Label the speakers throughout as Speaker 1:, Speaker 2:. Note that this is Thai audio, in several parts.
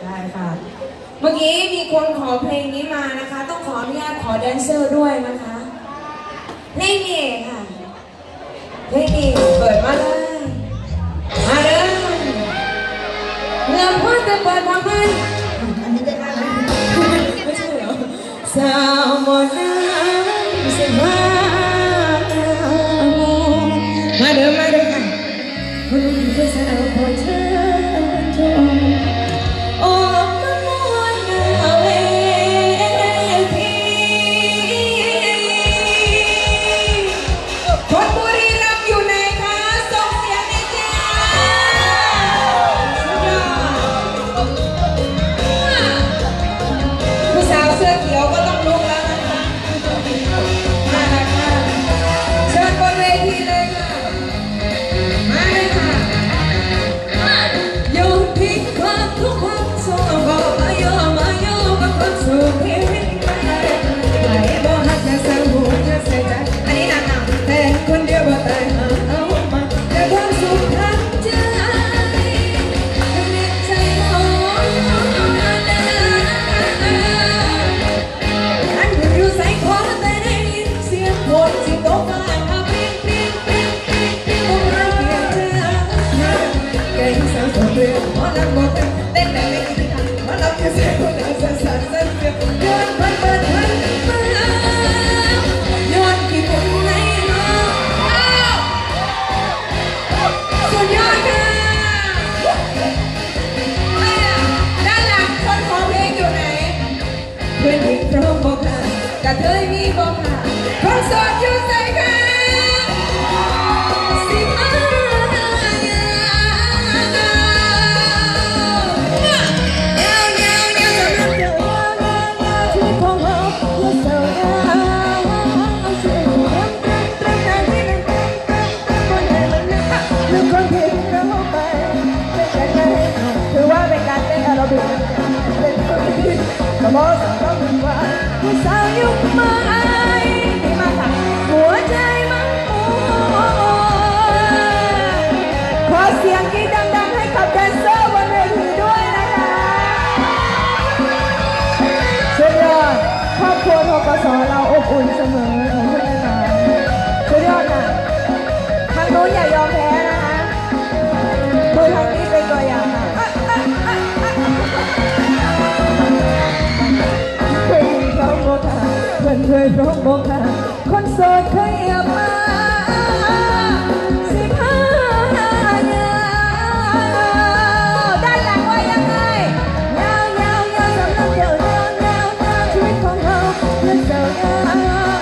Speaker 1: ได้ค่ะเมื่อกี้มีคนขอเพลงนี้มานะคะต้องขออนุญาตขอแดนเซอร์ด้วยนะคะเพลงนี้ค่ะเพลงนี้เปิดมาเลยมาเด้อเมื่อพ่อจะเปิดทำไมอันนี้ได้ไหมไม่ใช่เหรอสาวโมนาสิมาเด้อมาเด้อค่ะคนที่สาวพอเธอโอ้มาม้วนเอาเวทีคนบุรีรัมย์อยู่ไหนคะส่งเสียงให้จ้าผู้สาวเสื้อเขียวก็ต้องลุกแล้วนะคะมาแล้วค่ะเชิญบนเวทีเลยค่ะมาเลยค่ะโยนทิ้งความทุกข์ความโศกก็มาโยกับคนสู่ชีวิตไหลบ่หักจะสร้างหัวจะใส่ใจอันนี้หนักๆแต่คนเดียวบ่ตายเอามาแต่ความสุขทางใจเน็ตใจร้อนอันอยู่ใส่คอแต่ได้ยินเสียงคนสิโตฟ้าขับปิ๊งปิ๊งปิ๊งปิ๊งปิ๊งบ่รักเกียรติแกยังสาวสวยหมอลำบอกเต้นแบบไม่คิดทางหมอลำแค่เสียงคนนั้นสั่นสั่นสั่นเสียงย้อนพันเปิดพันมาย้อนกี่คนไหนเนาะสุดยอดค่ะด้านหลังคนขอเพลงอยู่ไหนเพื่อนอีกพร้อมบอกค่ะกระเทยมีบอกค่ะคนโสดอยู่ใส่ค่ะสิมาถือว่าเป็นการเต้นแอโรบิกเป็นตัวที่กระบอกสังต้องเป็นว่าผู้สาวยุคใหม่ดีมากค่ะหัวใจมันขอเสียงกรี๊ดดังๆให้กับแดนเซอร์บนเวทีด้วยนะคะสุดยอดครอบครัวทกสเราอบอุ่นเสมอของเพื่อนมาสุดยอดค่ะทางนู้นอย่ายอมแพ้นะคะดูทางนี้เป็นตัวอย่างค่ะเคยร้องโมกค่ะเคยร้องโมกค่ะคนโสดเคยอยากมา15 ด้านหลังว่ายังไงยาวสำหรับเดี่ยวยาวชีวิตของเราเรื่องเจ้ายาว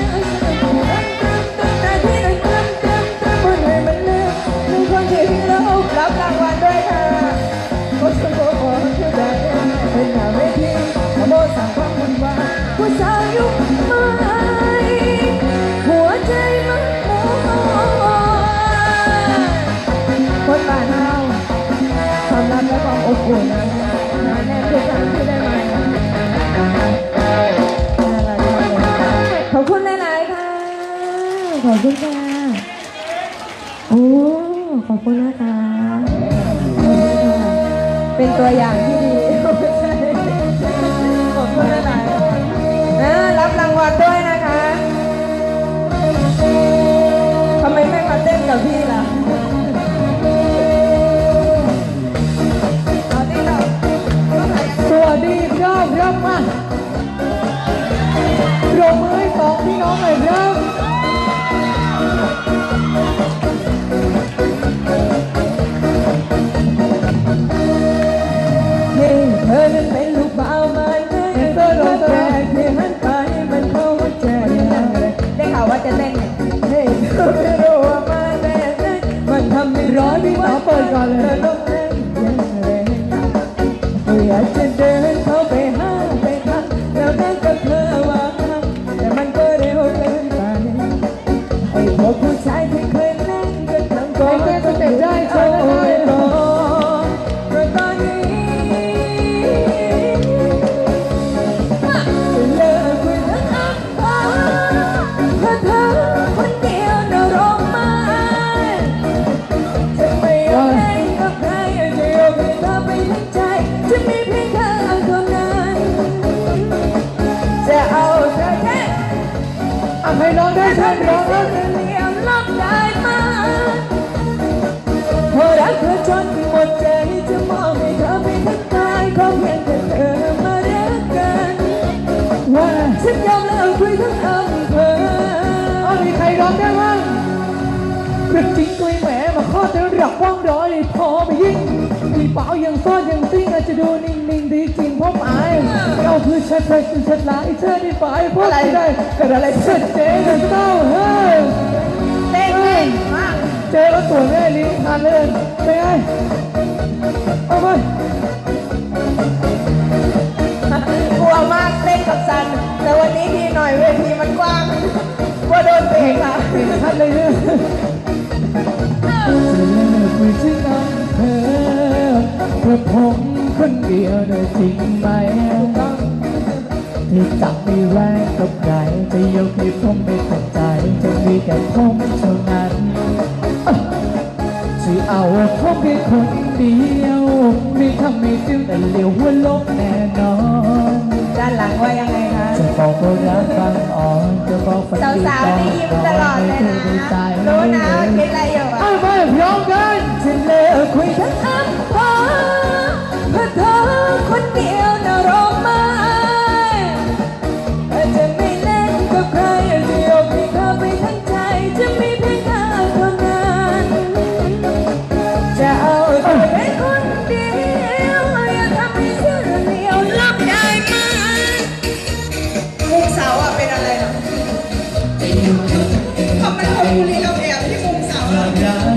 Speaker 1: แต่ที่เราเติมคนให้มันเลือกมีคนที่เรารับรางวัลด้วยค่ะคนสมบูรณ์คือได้เป็นหน้าเวทีขโมยสั่งความวุ่นวายผู้สาวยุคใหม่หัวใจมันคนบ้านเฮาความรักและความอบอุ่นนะแน่ทุกครั้งที่ได้มาขอบคุณหลายๆค่ะขอบคุณค่ะโอ้ขอบคุณนะคะเป็นตัวอย่างที่ดีไม่ใช่ขอบคุณหลายๆรับรางวัลด้วยนะคะทำไมไม่มาเต้นกับพี่ล่ะสวัสดีครับมาปรบมือให้สองพี่น้องหน่อยครับเธอนั้นเป็นลูกบ่าวมาเลยตัวลงแก่ที่หันไปมันเข้าหัวใจได้ข่าวว่าจะเต้นเฮ้ยเธอไม่รู้ว่ามาแต่มันทำให้ร้อนพี่สาวเปิดก่อนเลยต้องเล่นยังไงอยากจะเดินเข้าไปหาไปทักแล้วนั่งกับเธอว่าแต่มันก็เร็วเกินไปไอ้พวกผู้ชายที่เคยเล่นกันทั้งกองก็เต็มใจเอาไว้รอตอนนี้จะเลิกคุยทั้งอ้ำเพราะเธอคนเดียวน่ะร้องไห้จะไม่ยอมให้กับใครจะยกให้เธอไปทั้งใจจะมีฉันรอเธอเหลี่ยมลับได้มาพอรักเธอจนหมดใจจะมองให้เธอไปทั้งกายขอเพียงแค่เธอมารักกันว่าฉันยอมแล้วคุยทั้งอำเภอมีใครร้องได้บ้างเรื่องจริงกุยแหมมาข้อจะรักว่างรอเลยพอไปยิ่งมีเปล่ายังซ่อนยังซิ่งอาจจะดูนิ่งๆดีจริงเพราะอายเราคือชัดไปคือชัดหลายเธอได้ฝ่ายเพราะอะไรได้เกิดอะไรชัดเจนเต้าเฮ้ยเต้นมากเจอแล้วตัวแม่ลิ้นทานเลยไปไงเอาไปกลัวมากเต้นกับซันแต่วันนี้ดีหน่อยเวทีมันกว้างว่าโดนเตะค่ะชัดเลยเนี่ยคุยถึงอำเภอเพื่อผมคนเดียวได้จริงไหมที่จับไม่แรงกับใครจะยกให้ผมไม่ตัดใจจะมีแค่ผมเท่านั้นจะเอาผมแค่คนเดียวไม่ทำให้ฟิลแต่เลี้ยวหัวลบแน่นอนด้านหลังว่ายังไงคะจะบอกว่ารักฟังอ่อนจะบอกฝันดีสาวๆนี่ยิ้มตลอดเลยนะรู้นะว่าคิดอะไรอยู่อ่ะเอาไปพร้อมกันฉันเลิกคุยทั้งอำเภอเพื่อเธอคนเดียวนะร้องไห้จะไม่เล่นกับใครจะยกให้เธอไปทั้งใจจะมีเพียงเธอเท่านั้นจะเอาเธอไปคนเดียวอย่าทำให้เชื่อเดียวรับได้ไหมมุมเสาอ่ะเป็นอะไรนะทำไมคนบุรีเราแอบที่มุมเสาอ่ะ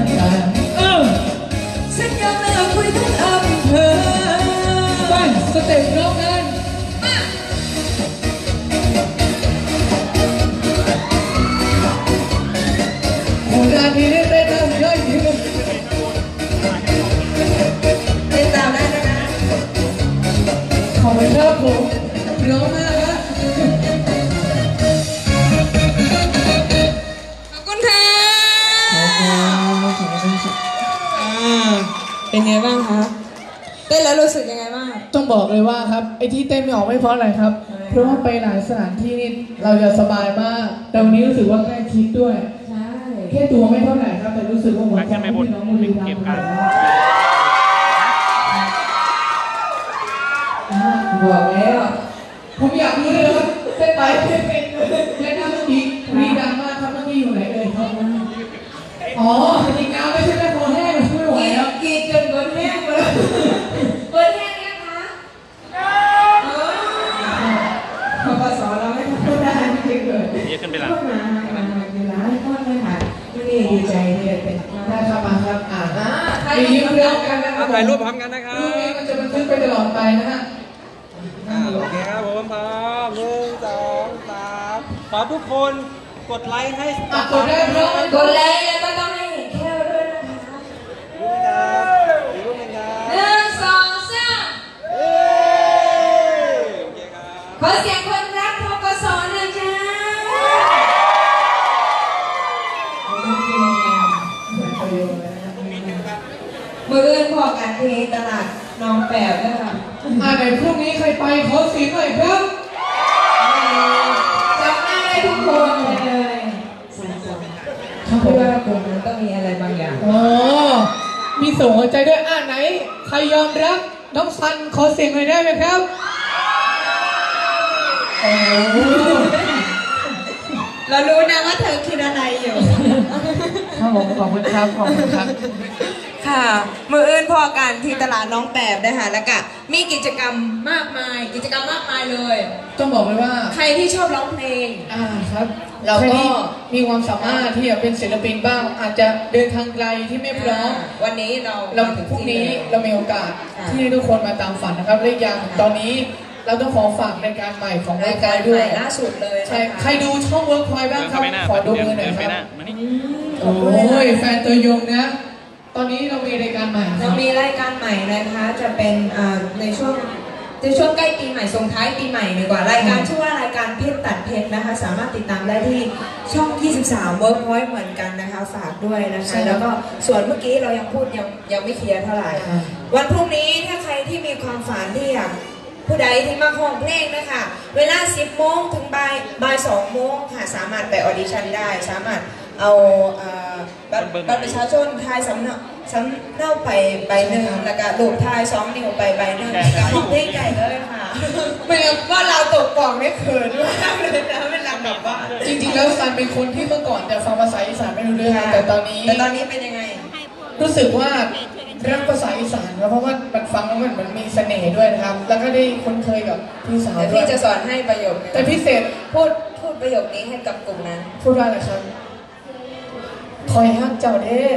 Speaker 1: ฉันยังเลิกคุยทั้งอำเภอไปสเต็ปร้องกันโหราทีนี้เต้นได้เยอะจริงเต้นตามได้นะขอบคุณครับผมร้องมากครับขอบคุณค่ะเป็นไงบ้างคะเต้นแล้วรู้สึกยังไงบ้าง
Speaker 2: ต้องบอกเลยว่าครับไอ้ที่เต้นไม่ออกไม่เพราะอะไรครับเพราะว่าไปหลายสถานที่นี่เราจะสบายมากแต่วันนี้รู้สึกว่าใกล้ชิดด้วย
Speaker 1: ใช่
Speaker 2: แค่ตัวไม่เท่าไหร่ครับแต่รู้สึกว่าหัวใจพี่น้องบุรีรัมย์
Speaker 1: บอกแล้ว
Speaker 2: ผมอยากรู้เลยว่าเต้นไปเต้นเป็นและน้ำเมื่อกี้มีดังมากครับเมื่อกี้อยู่ไหนเลยครับอ๋อจริงๆน้ำไม่ใช่แค่คอแห้งไม่ไหวแล้ว
Speaker 1: กินจนเบิร์นแห้งเลยเบิร์นแห้งเนี่ยคะพอสอนเราไม่ทำได้จริงเลย
Speaker 3: เยอะขึ้นไปแล้ว
Speaker 1: มาเวลาก็เลยค่ะไม่ได้ดีใจที่ได้เป็น
Speaker 2: ได้ครับมาครับ
Speaker 1: ถ่ายรูปพร้อมกัน
Speaker 3: นะครับถ่ายรูปพร้อมกันนะครับ
Speaker 2: รูปนี้มันจะบันทึกไปตลอดไปนะฮะ
Speaker 3: โอเคครับผมพร้อม1 2 3ขอทุกคนกดไลค์ให้
Speaker 2: กดได้พร้อม
Speaker 1: กดไลค์แล้วก็ต้องให้เห็นแค่ด้วยนะคะ
Speaker 3: รูปหนึ่งครับ
Speaker 1: 1 2 3ขอเสียงคนรักทกสหน่อยจ้ามือพอกันที่ตลาดน้องแปบด้วยค่ะ
Speaker 2: ไหนพรุ่งนี้ใครไปขอเสียงหน่อยครับ
Speaker 1: จำหน้าได้ทุกคนเลยเขาคิดว่ากลุ่มนั้นต้องมีอะไรบางอย่าง
Speaker 2: มีส่งหัวใจด้วยไหนใครยอมรับน้องซันขอเสียงหน่อยได้ไหมครับ
Speaker 1: เรารู้นะว่าเธอคิดอะไรอยู่
Speaker 2: ครับผมขอบคุณครับขอบคุณครับ
Speaker 1: ค่ะมืออื่นพอกันที่ตลาดน้องแปบนะคะแล้วก็มีกิจกรรมมากมายเลย
Speaker 2: ต้องบอกเลยว่า
Speaker 1: ใครที่ชอบร้องเพลง
Speaker 2: ครับเราก็มีความสามารถที่จะเป็นศิลปินบ้างอาจจะเดินทางไกลที่ไม่พร้อม
Speaker 1: วันนี้เรา
Speaker 2: พรุ่งนี้เรามีโอกาสที่ทุกคนมาตามฝันนะครับและอย่างตอนนี้เราต้องขอฝากรายการใหม่ของรายการด้วย
Speaker 1: ล่าสุดเลย
Speaker 2: ใช่ใครดูช่องเวิร์กพอยต์บ้างครับขอดูมือหน่อยครับโอ้ยแฟนตัวยงนะตอนนี้เรามีรายการใหม่
Speaker 1: เรามีรายการใหม่นะคะจะเป็นในช่วงใกล้ปีใหม่ส่งท้ายปีใหม่ดีกว่ารายการชื่อว่ารายการเพชรตัดเพชรนะคะสามารถติดตามได้ที่ช่อง23 Workpoint เหมือนกันนะคะฝากด้วยนะคะแล้วก็ส่วนเมื่อกี้เรายังพูดยังไม่เคลียร์เท่าไหร่วันพรุ่งนี้ถ้าใครที่มีความฝันที่อยากผู้ใดที่มาห้องเพลงนะคะเวลา 10 โมงถึงบ่าย 2 โมงค่ะสามารถไปออดิชั่นได้สามารถเอาบัตรประชาชนทายสำเนาไปใบหนึ่งแล้วก็รูปทาย2 นิ้วไปใบหนึ่งกับห้องเพลงใหญ่เลยค่ะไม่งั้นว่าเราตกกล่องไม่เขินมากเลยนะเวลากลับบ้าน
Speaker 2: จริงๆแล้วซันเป็นคนที่เมื่อก่อนจะฟังภาษาอีสานไม่รู้เรื่องแต่ตอนนี้
Speaker 1: เป็นยังไง
Speaker 2: รู้สึกว่ารักภาษาอีสานเพราะว่ามันฟังแล้วมันมีเสน่ห์ด้วยนะครับแล้วก็ได้คุ้นเคยกับพี่สาวด้วย
Speaker 1: พี่จะสอนให้ประโยค
Speaker 2: แต่พิเศษ
Speaker 1: พูดประโยคนี้ให้กับกลุ่มนั้น
Speaker 2: พูดว่าอะไรครับคอยฮักเจ้าเด้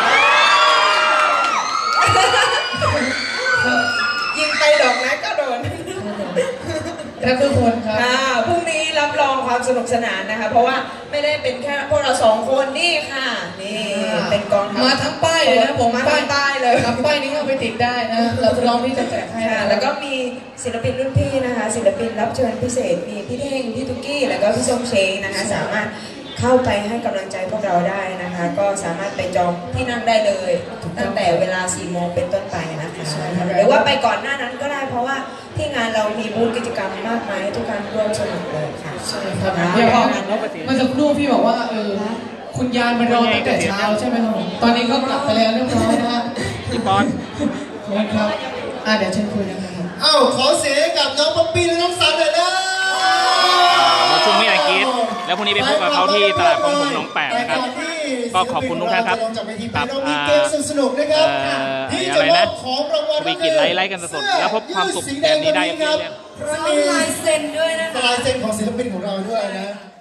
Speaker 1: ยิงไปดอกนะก็โดน
Speaker 2: แล้วทุกคนครับ
Speaker 1: พรุ่งนี้รับรองความสนุกสนานนะคะเพราะว่าไม่ได้เป็นแค่พวกเรา2 คนนี่ค่ะนี่เป็นกอง
Speaker 2: มาทั้งป้ายเลยนะผม
Speaker 1: มาทั้งป้ายเลย
Speaker 2: ครับป้ายนี้ก็ไปติดได้นะเราจะลองที่จะแจกให้
Speaker 1: แล้วก็มีศิลปินรุ่นพี่นะคะศิลปินรับเชิญพิเศษมีพี่เท่งพี่ตุ๊กกี้แล้วก็พี่ส้มเช้งนะคะสามารถเข้าไปให้กำลังใจพวกเราได้นะคะก็สามารถไปจองที่นั่งได้เลยตั้งแต่เวลา 4 โมงเป็นต้นไปนะคะหรือว่าไปก่อนหน้านั้นก็ได้เพราะว่าที่งานเรามีบูธกิจกรรมมากมายทุกการร่วมสนุกเลยค่ะ
Speaker 2: ใช่ครับเดี๋ยวมันจะพูดพี่บอกว่าคุณยานมันรอตั้งแต่เช้าใช่ไหมครับตอนนี้ก็กลับไปแล้วเรียบร้อยนะฮะ
Speaker 3: พี่บอล
Speaker 2: ครับเดี๋ยวเชิญคุยนะครับ
Speaker 4: ขอเสียงกับน้องป๊อปปี้และน้องซันเลยนะ
Speaker 3: ช่วงนี้อากิสแล้วพรุ่งนี้ไปพบกับเขาที่ตลาดของผมน้องแปดนะครับก็ขอบคุณทุกท่านครับ
Speaker 4: ครับสนุกนะครับที่จะมอบของรางวัล
Speaker 3: วิกฤตไล่กันสดแล้วพบความสุขแบบนี้ได้ยังไง
Speaker 1: ลายเซ็นด้วยนะคะ
Speaker 4: ลายเซ็นของศิลปินของเราด้วยนะ